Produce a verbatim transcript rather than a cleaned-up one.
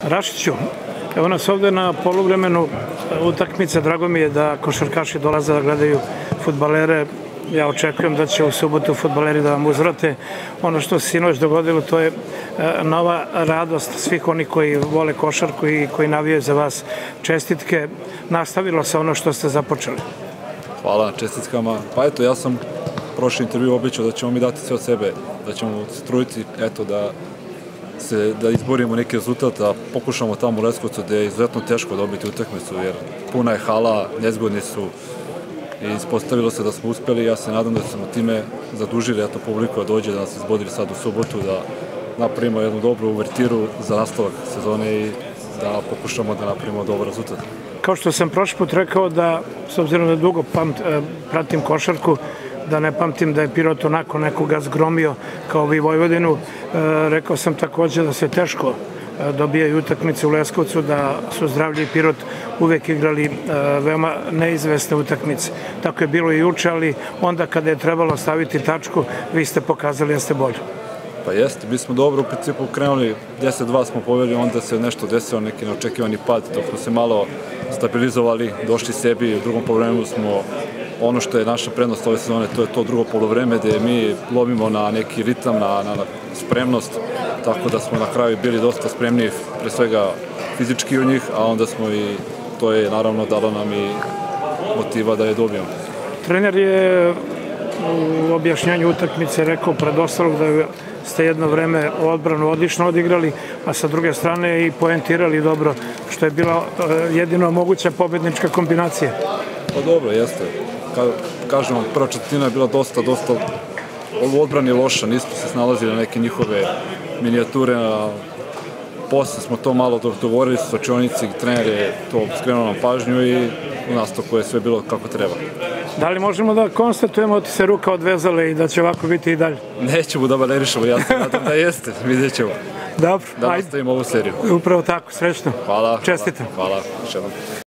Rašiću, evo nas ovde na poluvremenu utakmice. Drago mi je da košarkaši dolaze da gledaju fudbalere. Ja očekujem da će u subotu fudbaleri da vam uzvrate. Ono što se sinoć dogodilo, to je nova radost svih onih koji vole košarku i koji navijaju za vas. Čestitke, nastavilo se ono što ste započeli. Hvala na čestitkama. Pa eto, ja sam prošli intervju obećao da ćemo mi dati sve od sebe, da ćemo se truditi, eto, da se, da izborimo neki rezultat, da pokušamo tamo u Leskovcu gde je izuzetno teško dobiti utakmicu, jer puna je hala, nezgodni su i ispostavilo se da smo uspeli. Ja se nadam da smo time zadužili eto publiku da dođe, da nas izbodili sad u subotu, da napravimo jednu dobru uvertiru za nastavak sezone i da pokušamo da napravimo dobar rezultat. Kao što sam prošli put rekao, da s obzirom da dugo pamt, pratim košarku, da ne pamtim da je Pirot onako nekoga zgromio kao vi Vojvodinu. Rekao sam takođe da se teško dobijaju utakmice u Leskovcu, da su Zdravlje i Pirot uvek igrali veoma neizvesne utakmice. Tako je bilo i juče, ali onda kada je trebalo staviti tačku, vi ste pokazali da ste bolji. Pa jeste, mi smo dobro u principu krenuli, deset dva smo poveli, onda se nešto desilo, neki neočekivani pad, dok smo se malo stabilizovali, došli sebi, u drugom poluvremenu smo, ono što je naša prednost ove sezone, to je to drugo poluvreme gde mi lovimo na neki ritam, na, na, na spremnost, tako da smo na kraju bili dosta spremni, pre svega fizički u njih, a onda smo i, to je naravno dalo nam i motiva da je dobijemo. Trener je u objašnjanju utakmice rekao pred ostalog da ste jedno vreme odbranu odlično odigrali, a sa druge strane i poentirali dobro, što je bila jedino moguća pobednička kombinacija. Pa dobro, jeste. Ka, kažem vam, prva četvrtina je bila dosta, dosta u odbrani loša, nismo se snalazili na neke njihove minijature, a posle smo to malo dogovorili sa slačionici, trener je to skrenuo nam pažnju i u nastavku je sve bilo kako treba. Da li možemo da konstatujemo da se ruka odvezale i da će ovako biti i dalje? Nećemo da balerišemo, ja se nadam da jeste, vidjet ćemo. Dobro, da nastavimo ovu seriju. Upravo tako, srećno. Hvala. Čestitam. Hvala, još jednom.